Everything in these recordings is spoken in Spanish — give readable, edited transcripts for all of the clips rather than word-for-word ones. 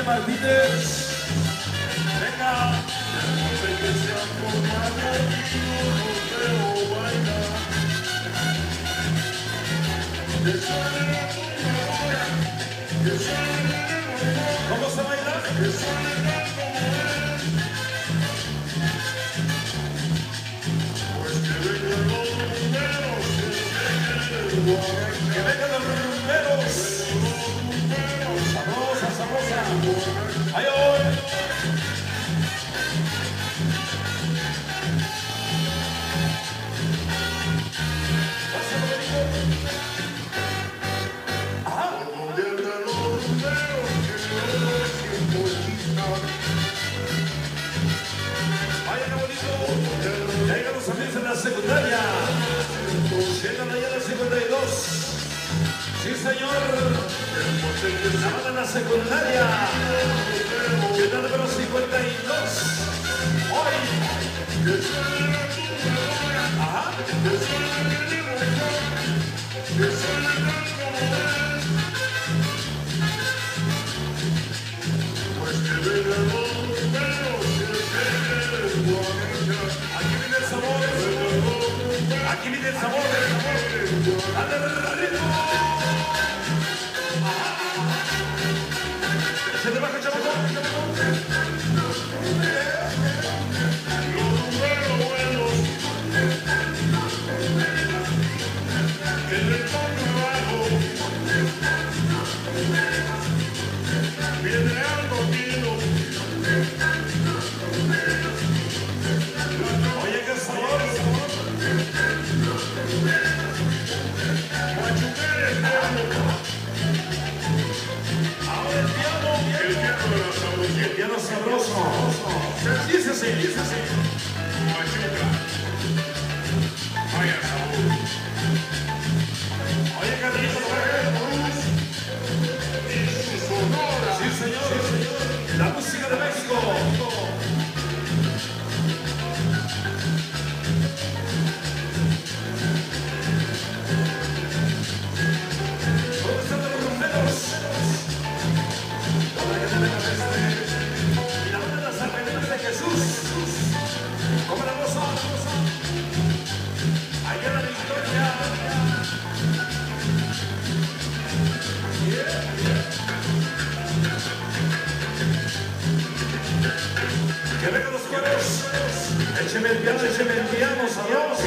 familia Martínez. Venga. ¿Cómo se baila? Que vengan los rumberos. Sabrosa, sabrosa. ¡Ay, hoy! En la secundaria, llegan allá a la 52. Sí, señor. La banda en la secundaria, llegan al número 52. Hoy. Ajá. Pues que vengan los primeros. Aquí viene el sabor. Aquí viene el sabor. ¡Dale ritmo! ¡Se te baja, chamaco! Los rumberos buenos que le tocan abajo viene algo vino. Oye, qué sabor. El piano sabroso. Dice así, dice así. Machuca. Vaya sabor. Oye, Carlito, sí, señor. La música de México. ¿Dónde están los rumberos? Y la banda de las Armenias de Jesús. ¿Cómo la goza? Allá en la Victoria. Que vengan los coros. Écheme el piano, sabroso.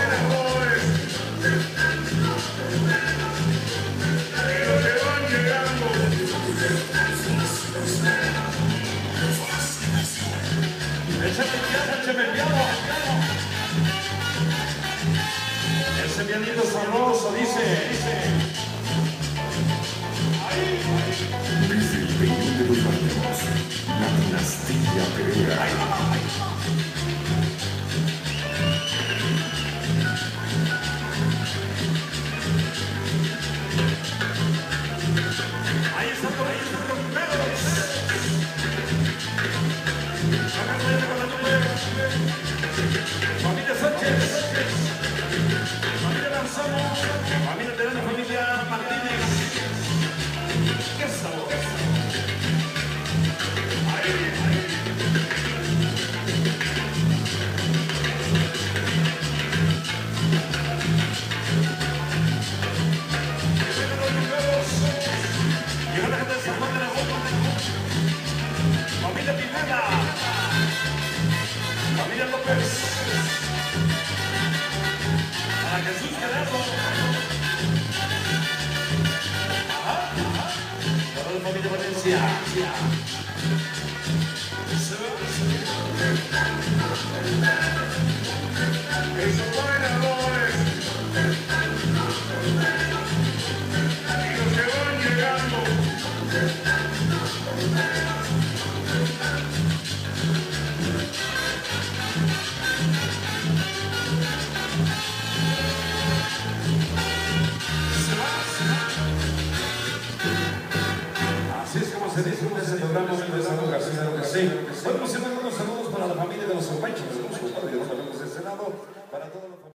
Écheme el piano. Ese pianito sabroso, dice. Desde el 20 de los años, la dinastía Pereira. Ahí están los rumberos. Familia Sánchez, familia Lanzano, familia Terana, familia Martínez. ¡Qué sabor! Ahí, ahí. Llegan los rumberos. Llega la gente de San Juan de la Boca. Familia Pineda. Familia López. Para Jesús Gallardo. Ajá. Para la familia Valencia. Esos bailadores. Y los que van llegando. Así es como se disfruta ese programa de Santo García de Ocasí. Podemos hacer unos saludos para la familia de los Opanchos. Para todos los